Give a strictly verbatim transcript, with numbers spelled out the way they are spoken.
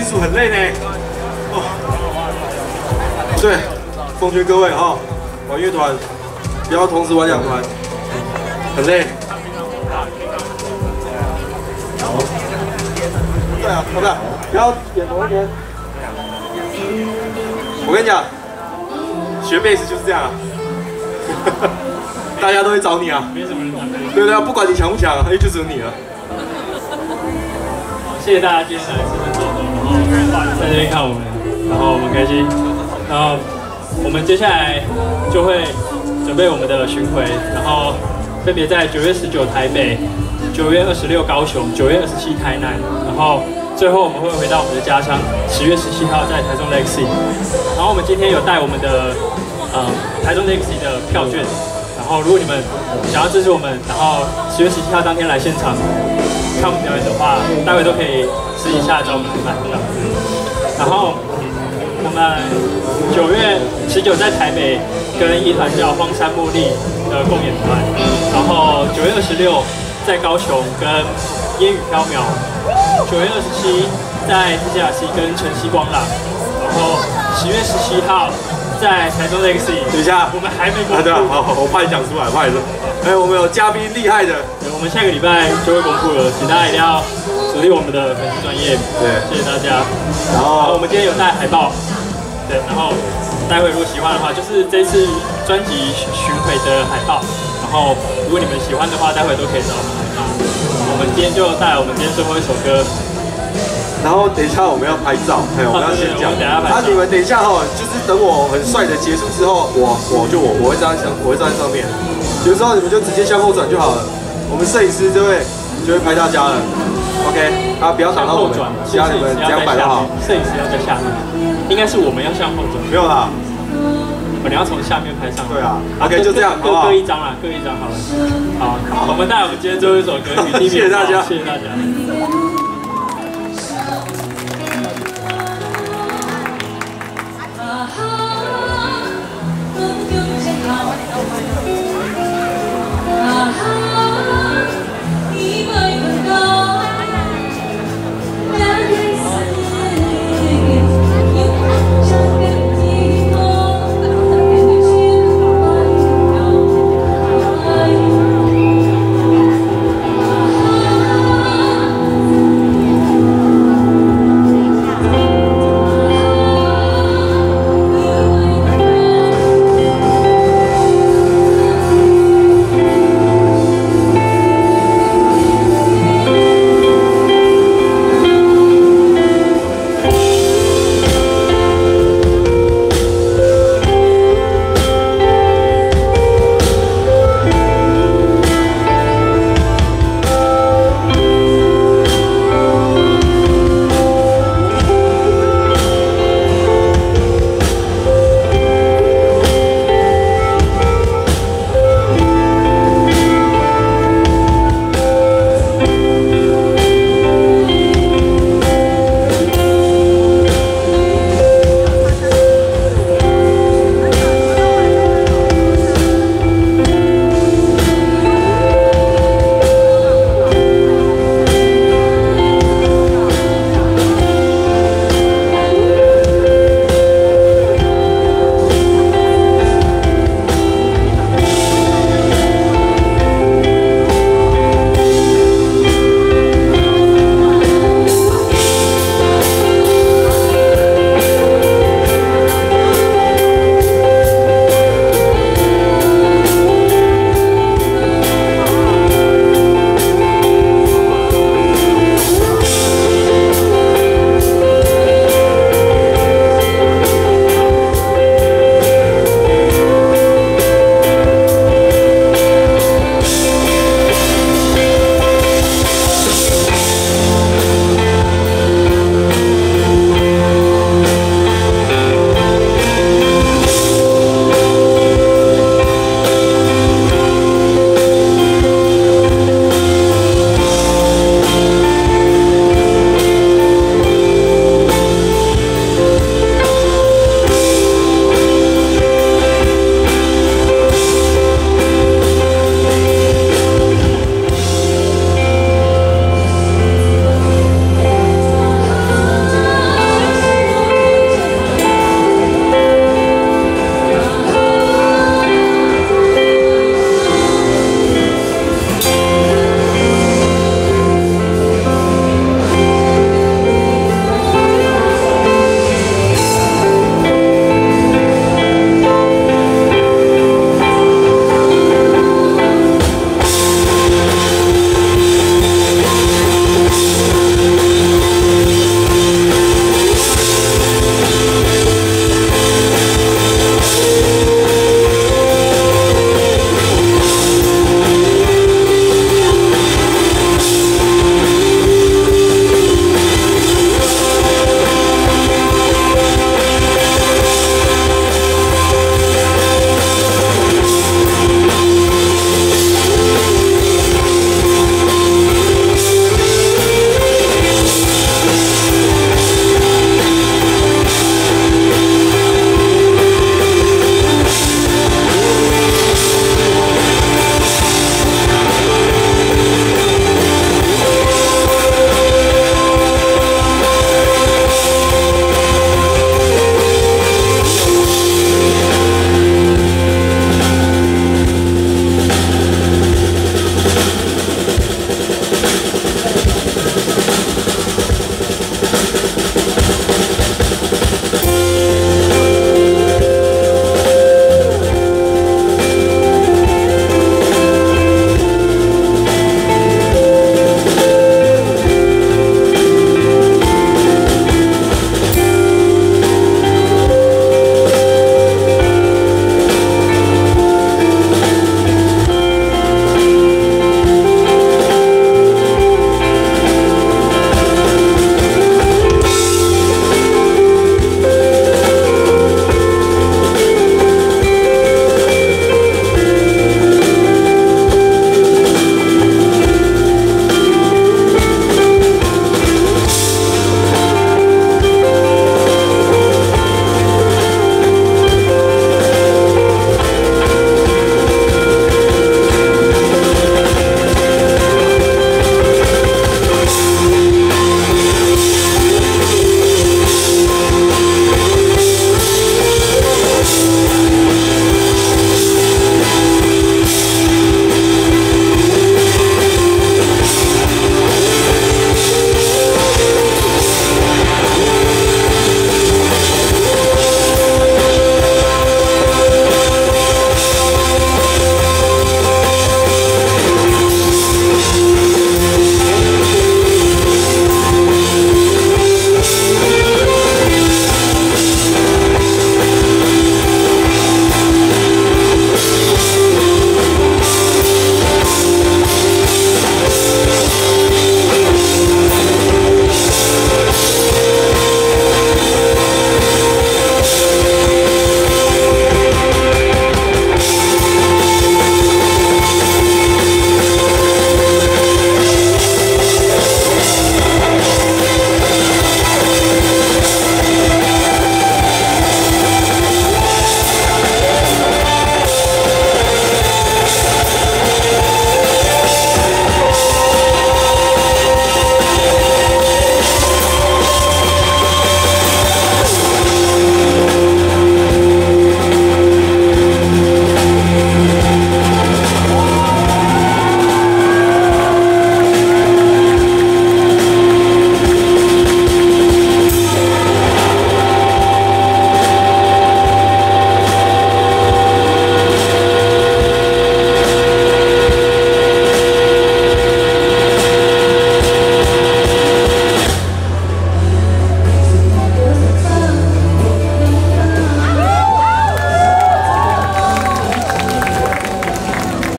组很累呢。哦，对，奉劝各位哈，玩乐团不要同时玩两团，很累。对啊，好不好？不要点同一边。我跟你讲，学贝斯就是这样啊，大家都会找你啊。没什么人找。对对啊，不管你强不强，哎，就只有你了。 谢谢大家今天来这边坐坐，然后在这边看我们，然后我们开心。然后我们接下来就会准备我们的巡回，然后分别在九月十九台北、九月二十六高雄、九月二十七台南，然后最后我们会回到我们的家乡，十月十七号在台中 Legacy。然后我们今天有带我们的呃台中 Legacy 的票券，然后如果你们想要支持我们，然后十月十七号当天来现场看我们表演的话，待会都可以私底下找我们买这样子。然后我们九月十九在台北跟一团叫荒山茉莉的共演团，然后九月二十六在高雄跟烟雨飘渺，九月二十七在地下溪跟晨曦光朗，然后十月十七号在台中 Legacy。等一下，我们还没公布。 啊，对啊，好好，我怕你讲出来，不好意思。哎，我们有嘉宾厉害的， 我们下个礼拜就会公布了，请大家一定要锁定我们的粉丝专页。 对， 谢谢大家。 然后我们今天有带海报，对，然后待会如果喜欢的话，就是这次专辑巡回的海报。然后如果你们喜欢的话，待会都可以找我们来拿。我们今天就带来我们今天最后一首歌。 然后等一下我们要拍照，还有我们要先讲。啊，你们等一下哈，就是等我很帅的结束之后，我我就我我会站在上，我会站在上面。有时候你们就直接向后转就好了，我们摄影师就会就会拍大家了。OK， 啊，不要挡到我们，其他你们这样摆就好。 摄影师要在下面，应该是我们要向后转。 没有啦， 你要从下面拍上。 对啊 ，OK， 就这样， 各各一张啦，各一张好了。好，我们带我们今天最后一首歌《雨滴》， 谢谢大家， 谢谢大家。